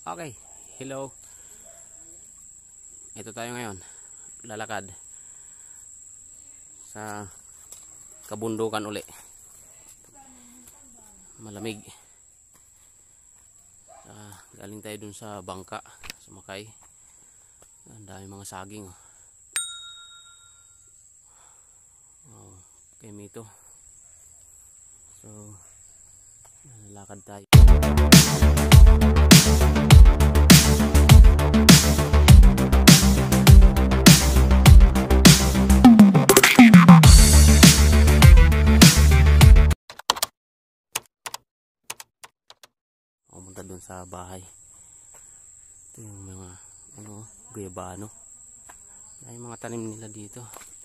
Okay, hello. Ito tayo ngayon, lalakad sa kabundukan uli. Malamig. Galing tayo dun sa bangka, sumakay. Ang dami mga saging. Oh, kay Mito. So, lalakad tayo. Pumunta doon sa bahay. Ito yung mga guyabano. May mga tanim nila dito.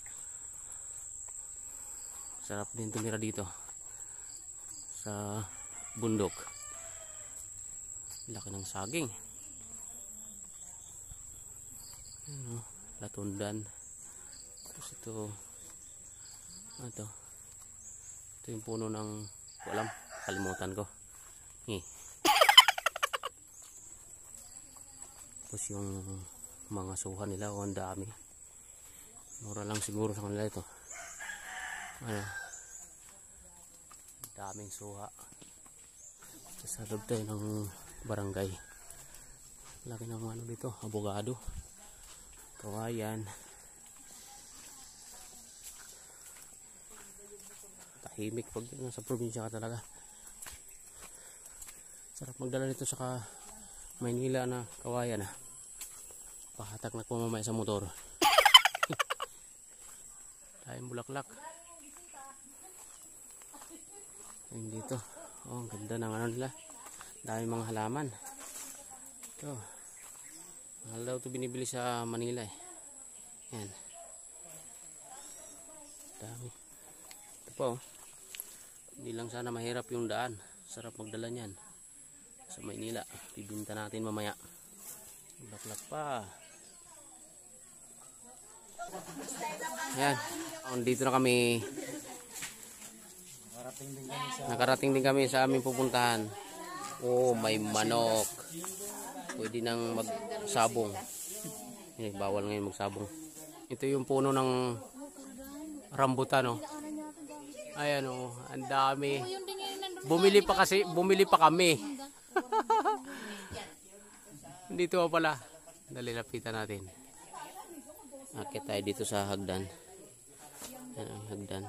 Sarap din tumira dito sa bundok. Laki ng saging. Latundan. Tapos ito yung puno ng walam, kalimutan ko. Tapos yung mga suha nila, ang dami. Mura lang siguro sa kanila ito. Daming suha. Sa loob tayo ng barangay. Laki ng dito, abogado, kawayan. Tahimik pag nasa probinsya ka talaga. Sarap magdala dito sa Maynila na kawayan. Pahatak na pumamay sa motor. Tayong bulaklak. Ayun dito. Oh, ang ganda ng nila. Dami mga halaman. Ito. Mahal daw ito binibili sa Manila eh. Yan. Dami. Ito po. Hindi lang sana mahirap yung daan. Sarap magdala niyan sa Maynila. Bibinta natin mamaya. Bulaklak pa. Yan. Dito na kami. Nakarating din kami sa aming pupuntahan. Oh, may manok. Pwede nang magsabong. Bawal ngayon magsabong. Ito yung puno ng rambutan, oh. Ayan, oh, ang dami. Bumili pa kami. Dito pala. Dali, lapitan natin. Akit tayo dito sa hagdan. Yan ang hagdan.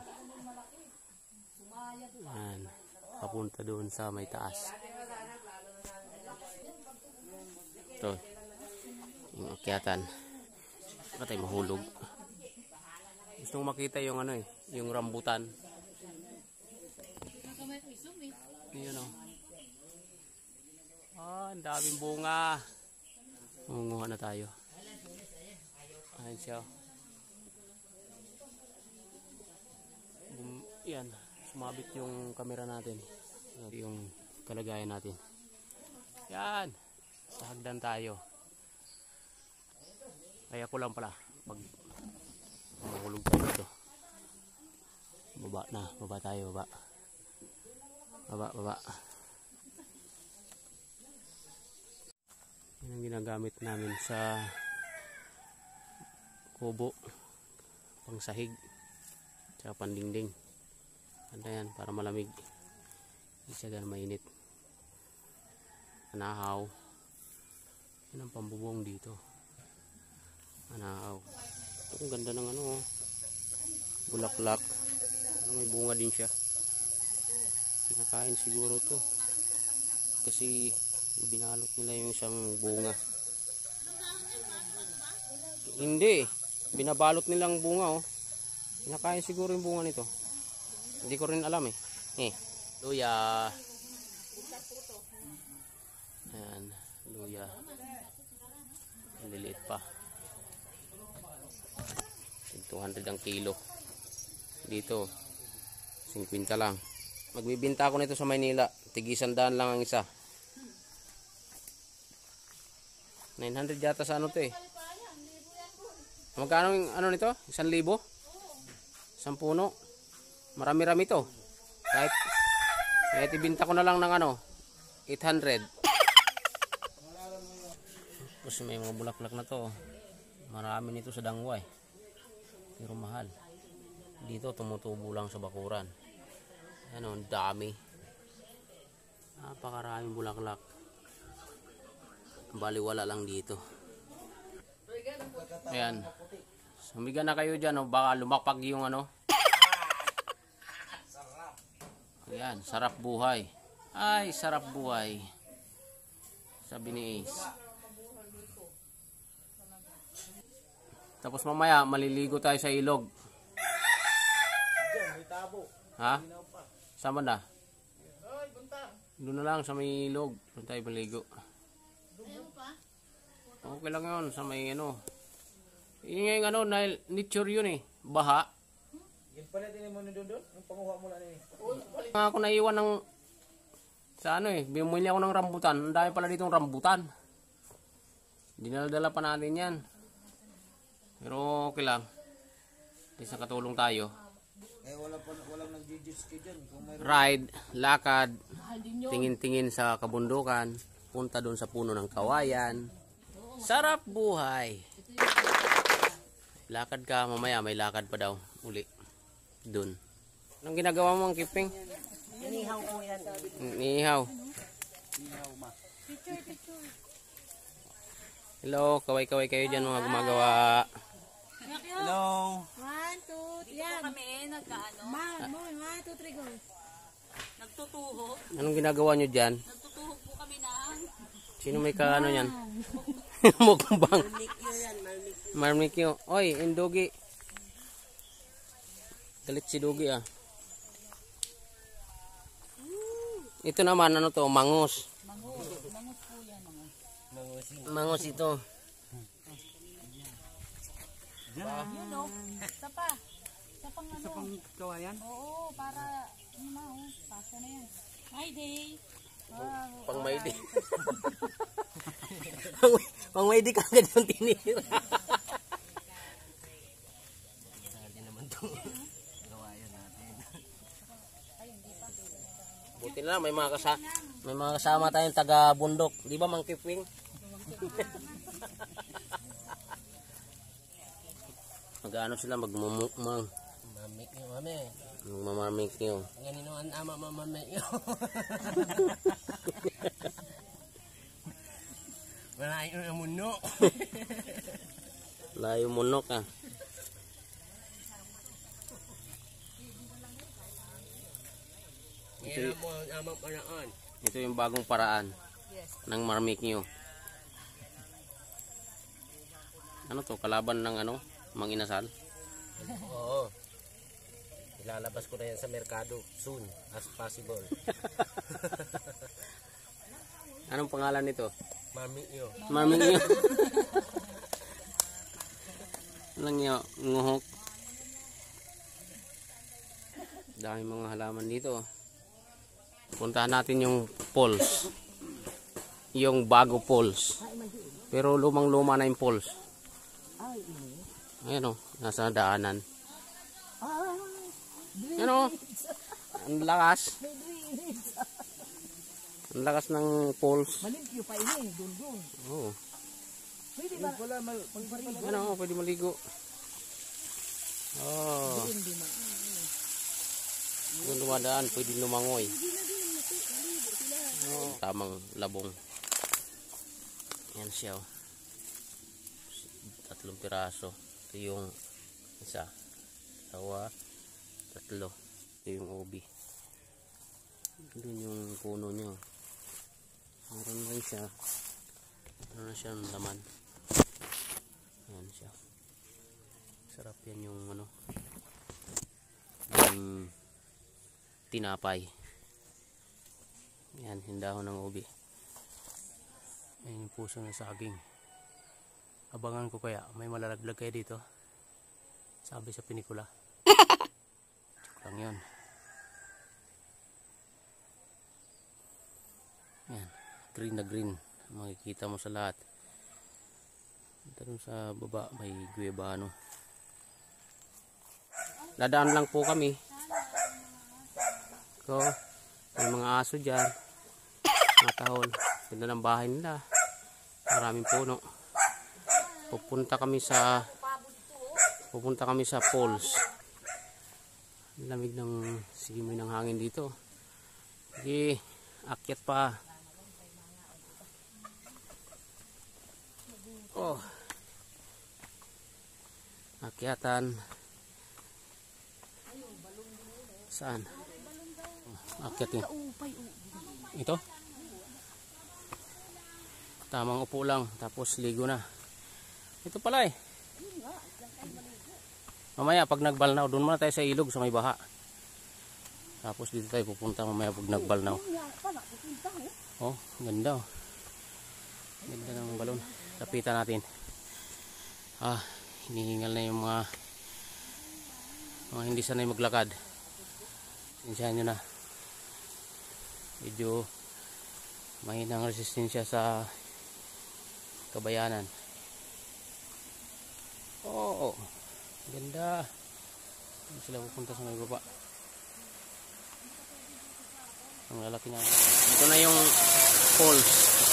Yan. Papunta doon sa may taas. Ito. Yung akyatan. Baka tayo mahulog. Gusto mo makita yung yung rambutan. Yan, oh. Ang daming bunga. Munguha na tayo. Ayan siya. Yan. Sumabit yung camera natin. Yung kalagayan natin. Yan. Sa hagdan tayo. Kaya ko lang pala. Pag mahulog tayo dito. Baba na. Baba tayo. Baba. Baba. Yan ang ginagamit namin sa kubo, pangsahig, tsaka pandingding. Ano yan, para malamig. Hindi siya ganun mainit. Anahaw. Yan ang pambubong dito. Anahaw. Ito ang ganda ng bulaklak. May bunga din siya. Kinakain siguro to. Kasi binalot nila yung isang bunga. Hindi. Binabalot nilang bunga, oh. Kinakain siguro yung bunga nito. Hindi ko rin alam eh. Luya. Ayan. Luya. Ang liliit pa. 200 ang kilo. Dito 50 lang. Magbibinta ako nito sa Maynila. Tig-100 lang ang isa. 900 yata sa to eh. Magkano nito? 1,000? Isang puno. Marami-rami to. Kahit ibinta ko na lang ng 800. Tapos may mga bulaklak na to. Marami nito sa Dangway. Pero mahal. Dito tumutubo lang sa bakuran. Ano, ang dami. Napakaraming bulaklak. Baliwala lang dito. Ayan. Sumiga na kayo dyan, oh. Baka lumakpag yung ano. Ayan, sarap buhay. Ay, sarap buhay. Sabi ni Ace. Tapos mamaya, maliligo tayo sa ilog. Ha? Sama na? Doon na lang sa may ilog. Doon tayo maligo. Okay lang yun. Sa may ano. Yun yung ano, nature yun eh. Baha. Yung pala din mo doon doon? Yung panguha mo lang eh. Ako naiwan ng sa ano eh. Bumili ako ng rambutan. Ang dami pala ditong rambutan. Dinala-dala pa natin yan. Pero okay lang. Isang katulong tayo. Eh walang nag-jiu-jitsu dyan. Ride, lakad, tingin-tingin sa kabundukan, punta doon sa puno ng kawayan. Sarap buhay. Lakad ka, mamaya may lakad pa daw uli doon. Anong ginagawa mo ang kiping? Inihaw ko yan. Inihaw. Hello, kaway-kaway kayo dyan mga gumagawa. Hello. 1, 2, 3. Yan. Kami nagkaano? One, 1, 2, 3, go. Nagtutuhog. Anong ginagawa nyo dyan? Nagtutuhog po kami ng Sino may kaano yan? Mukbang. Marmikyo. Oy, Indugi. Galit si Dugi ah. Ito naman ano to, mangus. mangus po yan. Mangus ito. Yun o. Isa pa. Isa pang ano. Sa pang kawayan? Oo, para ano na o. Pasa na yan. My day. Pang may di. Pang may di kagad yung tinira. Sali naman to. Gawayan natin. Buti na lang, may mga kasama tayong taga bundok. Di ba Mang Kipwing? Mag-ano sila, magmumukmang. Mamik nyo mami. Magmamamik nyo. Ganino ang ama mamamik nyo. Malayo na munok. Layo munok ah. Ngayon mo ang ama panaan. Ito yung bagong paraan ng marmik nyo. Ano to? Kalaban ng ano? Mang Inasal? Oo. Ilalabas ko na yan sa merkado soon as possible. Anong pangalan nito? Mami nyo. Marmik nyo. Lang nyo, nguhok. Dami mga halaman dito. Puntahan natin yung falls. Yung bago falls. Pero lumang-luma na yung falls. Ayan o, nasa daanan. Ayan o, ang lakas. Ang lakas ng falls. Malimpyo pa ini, dun. Oo. Pwede ba? Ayan o, pwede maligo. Oh. Kung dumadaan, pwede lumangoy. Oh, tamang labong. Yan siya oh. 3 piraso. Ito yung isa. 2, 3. Ito yung ubi. Doon yung puno niya. Meron rin siya. Meron na siya ng laman. Yan siya. Sarap yan yung ano. Yung tinapay. Yan, yung dahon ng ubi. Ayan yung puso ng saging. Abangan ko kaya, may malalaglag kayo dito. Sabi sa pinikula. Joke lang yun. Yan, green na green. Makikita mo sa lahat. Doon sa baba, may guebano. Dadaan lang po kami. So, may mga aso dyan. Mga tahol. Ganda ng bahay nila. Maraming puno. Pupunta kami sa falls. Lamig ng simoy ng hangin dito. Sige, akyat pa. Oh. Akyatan. Saan? Akyat yun. Ito? Tamang upo lang, tapos ligo na. Ito pala eh. Mamaya pag nagbalnaw, doon muna tayo sa ilog sa may baha. Tapos dito tayo pupunta mamaya pag nagbalnaw. Oh, ganda oh. Ganda ng balon. Lapitan natin. Hinihingal na yung mga hindi sanay maglakad. Sinsahan nyo na. Medyo mahinang resistensya sa kabayanan. Oo. Ganda. Hindi sila pupunta sa may baba. Ang lalaki na. Ito na yung falls.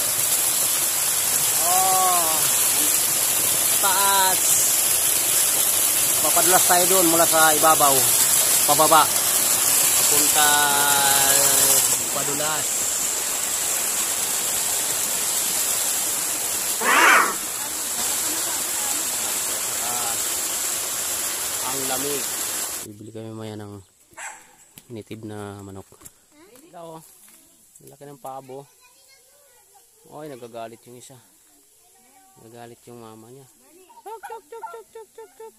Oh. Taas. Papadulas tayo doon mula sa ibabaw. Pababa. Papunta padulas. Ang lamig. Bibili kami maya ng native na manok. Ito, laki ng pabo. Oy, nagagalit yung isa. Nagagalit yung mama niya. Chok.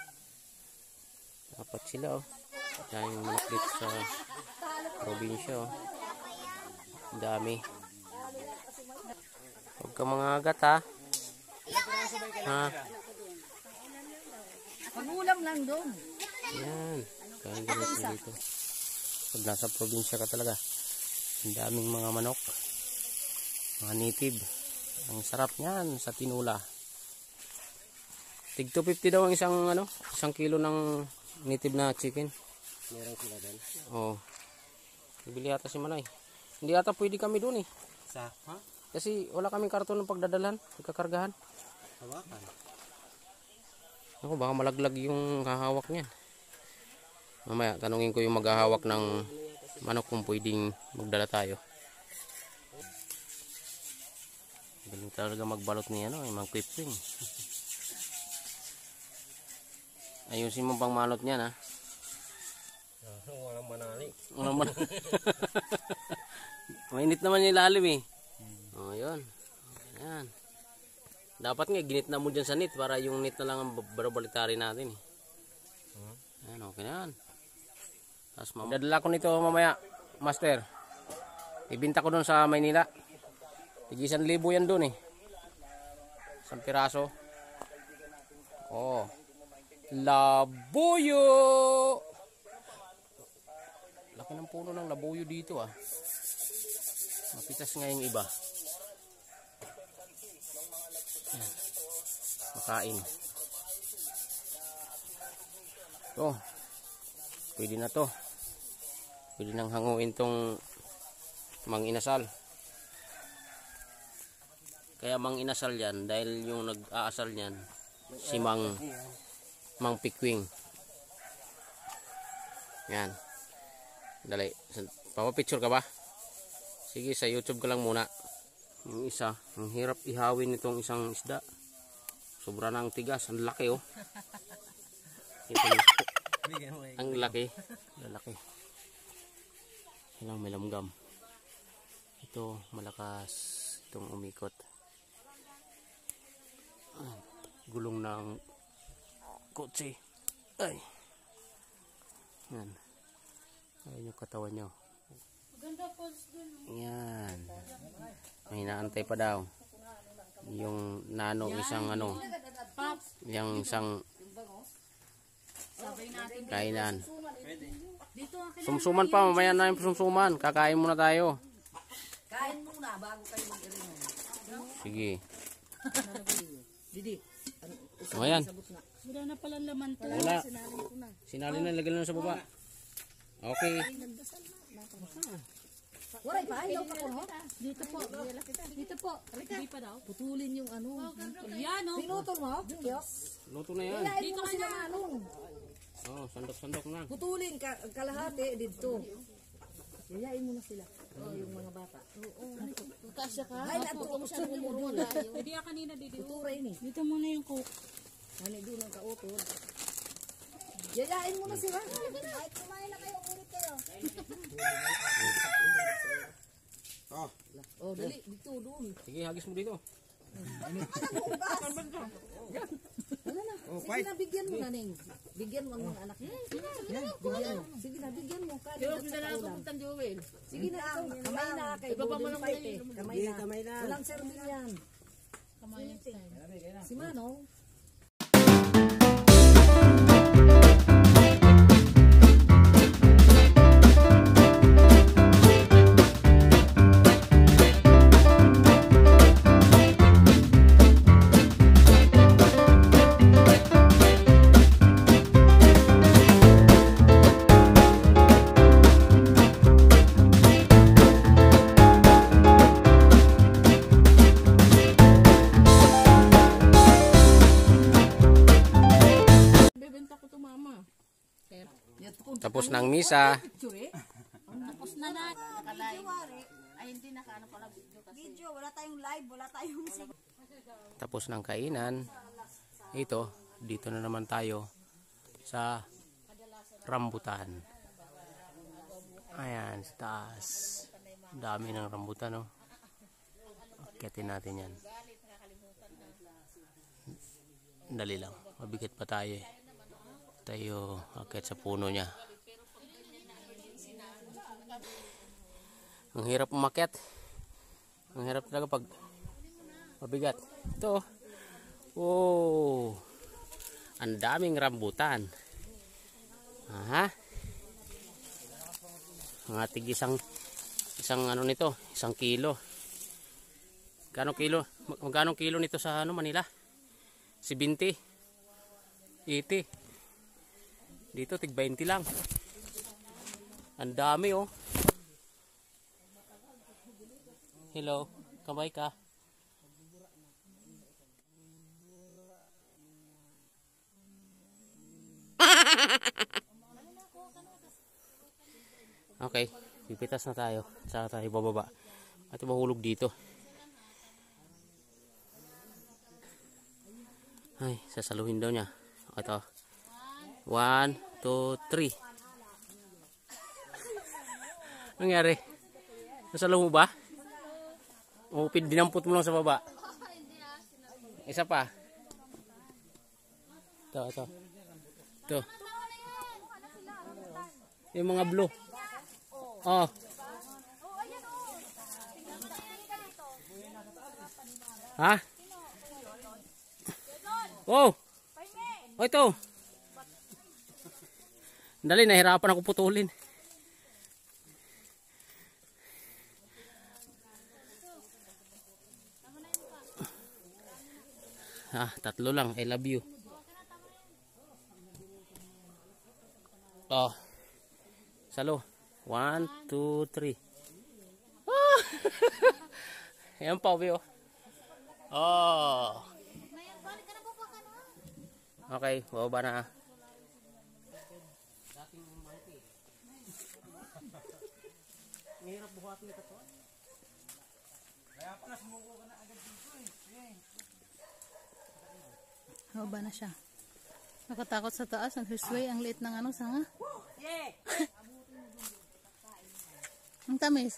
Dapat sila oh. Kaya yung manok dito sa probinsya oh. Dami. Huwag ka mga agat ha. Magulam lang doon. Yan. Kaya ganito dito. Pag nasa probinsya ka talaga, ang daming mga manok. Mga native. Ang sarap niyan sa tinula. Tig 250 daw ang isang kilo ng native na chicken. Meron sila doon. Oo. Bibili yata si Manay. Hindi yata pwede kami doon eh. Sa? Kasi wala kaming karton ng pagdadalan, pagkakargahan. Hawakan. Ako, baka malaglag yung hahawak niyan. Mamaya, tanungin ko yung maghahawak ng manok kung pwedeng magdala tayo. Galing talaga magbalot niya, yung mga quipping. Ayusin mo pang malot niyan, ha? Walang manali. Walang manali. Mainit naman yung ilalim, eh. O, yun. Ayan. Dapat nga, ginit na mo dyan sa net para yung net na lang ang barobalitarin natin, eh. Ayan, okay na yan. Tapos dadala ko nito mamaya, master. Ibinta ko doon sa Maynila. Tig 1,000 yan doon eh. 1 piraso. Oh. Labuyo. Laki ng puno ng labuyo dito ah. Mapitas nga yung iba. Makain. Oh. Pwede na to. Pwede nang hanguin tong mang inasal. Kaya mang inasal yan dahil yung nag-aasal yan si Mang Pikwing. Yan. Dali. Papapicture ka ba? Sige, sa YouTube ka lang muna. Yung isa, ang hirap ihawin nitong isang isda. Sobra na ang tigas. Ang laki oh. Ang laki. Lalaki. Ilang may lamgam. Ito malakas itong umikot. Gulong ng kotse. Ay. Yan. Ayan yung katawan nyo. Yan. May naantay pa daw. Yung nano isang yung isang kainan. Sumsuman pa, mamaya na yung sumsuman. Kakain muna tayo. Kain muna bago kayo mag-irinom. Sige. Didi. O yan. Wala na pala laman to. Wala. Sinali na, lagyan na sa baba. Okay. Waray pa, ayaw pa ko, no? Dito po. Dito po. Hindi pa daw. Putulin yung ano. Yan o. Pinutol mo? Yes. Luto na yan. Kayain mo sila manong. Oh, sandok-sandok na. Putulin kalahati dito. Yayain mo na sila. Yung mga bata. Kasya ka. Ay, nato mo siya lumurul. Hindi ka kanina dito. Tuturay ni. Dito muna yung cook. Ano doon ang kautod. Yayain mo na sila. Kahit kumain na kayo, ulit kayo. Oh, dali. Dito, doon. Sige, hagis mo dito. Ano na? Sige na, bigyan mo na, Ning. Bigyan mo ang mga anak mo. Bigyan mo. Sige na, bigyan mo. Kanin at saka ulam. Sige na, ikaw. Kamay na kay Golden Fight eh. Kamay na. Walang serving yan. Kamay yung style. Si Manong. Bebenta ko to mama. Tapos ng misa. Tapos na na. Naka-live. Ay hindi naka-ano pala video kasi. Video, wala tayong live, wala tayong Tapos ng kainan. Ito, dito na naman tayo sa rambutan. Ayan, sa taas. Dami ng rambutan, no? Akyatin natin yan. Dali lang. Mabigat pa tayo eh. Tayo akyat sa puno niya. Ang hirap umakyat. Ang hirap talaga pag mabigat. Ito. Oh. Ang daming rambutan. Aha. Mga tig isang ano nito, 1 kilo. Magkano kilo? Magkano kilo nito sa ano Manila? 70. 80. Dito tig 20 lang. Ang dami oh. Hello, kamay ka. Okay, pipitas na tayo. Saka tayo bababa. At mahulog dito. Ay, sasaluhin daw niya. Ito. 1, 2, 3. Nangyari? Nasaluh mo ba? O dinampot mo lang sa baba? Isa pa. Ito. Ito. Yung mga blue. Oh. Ha? Oh. Oh, ito. Dali, nahirapan ako putulin. Ah, 3 lang. I love you. Oh. Salo. 1, 2, 3. Ah! Ayan pa, Bio. Oh. Okay, bababa na. Mahirap buhatin ito to. Kaya pala sumuko ka na agad dito eh. Haba na siya. Nakatakot sa taas. Ang hisway. Ang liit ng ano, sanga. Ang tamis.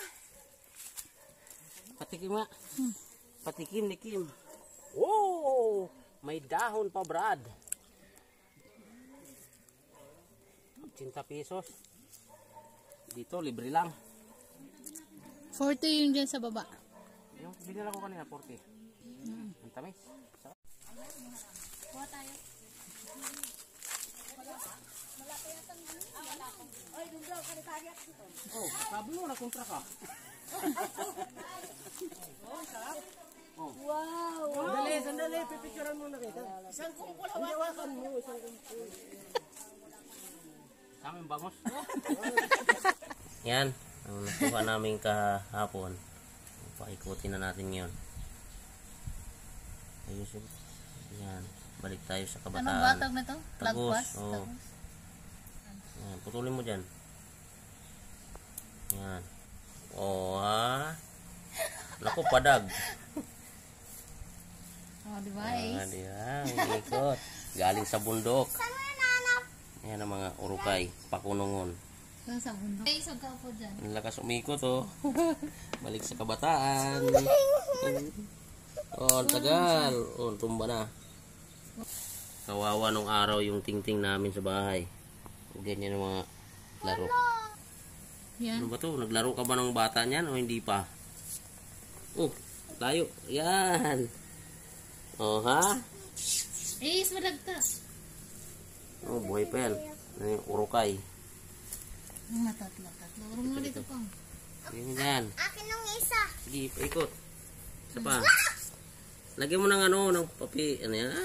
Patikim nga. Patikim ni Kim. Oh! May dahon pa, Brad. 80 pesos. Dito, libre lang. 40 yung dyan sa baba. Yung binila ko kanina, 40. Ang tamis. Kuha tayo. Oh, sabi mo na kontra ka. Wow! Sandali, pipicturean mo na kita. Isang kumpul, hawakan mo, isang kumpul. Sa amin bangos. Yan. Ang nakuha namin kahapon. Paikutin na natin ngayon. Ayusin. Yan. Balik tayo sa kabataan. Anong batag na to? Tagos. Oo. Yan. Putulin mo dyan. Yan. Oo ha. Naku, padag. Oh, di ba? Di ba? Ang ikot. Galing sa bundok. Yan ang mga urukay. Pakunungon. Doon sa bundok. Ay, isang kaupo dyan. Ang lakas umikot oh. Balik sa kabataan. Oh, ang tagal. Oh, tumba na. Kawawa nung araw yung tingting namin sa bahay. Ganyan ang mga laro. Yan. Ano ba to? Naglaro ka ba ng bata niyan o hindi pa? Oh, tayo. Yan. Oh, ha? Eh, malagtas. Oh, buhay pa yan. Ano yung urukay? Tatlo. Urong mo dito pang. Sige yan. Akin nung isa. Sige, paikot. Isa pa. Lagyan mo ng ano, ng papi. Ano yan?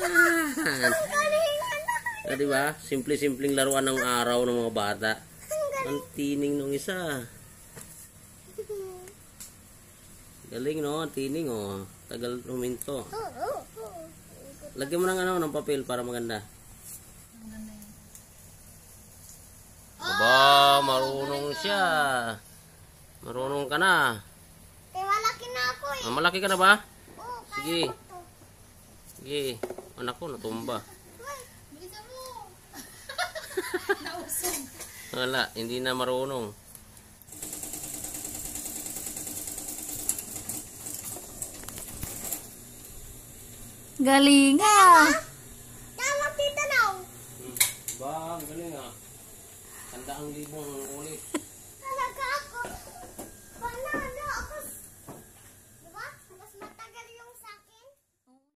Ah, diba? Simple-simpleng laruan ng araw ng mga bata. Ang tining nung isa. Galing no, ang tining oh. Tagal huminto. Lagyan mo ng ano, ng papel para maganda. Aba, marunong siya. Marunong ka na. Malaki na ako eh. Ah, malaki ka na ba? Sige. Sige. Anak ko, natumba. Bilisan mo. Wala, hindi na marunong. Galing ah. Tama tita now. Bang, galing ah. 100,000 ulit.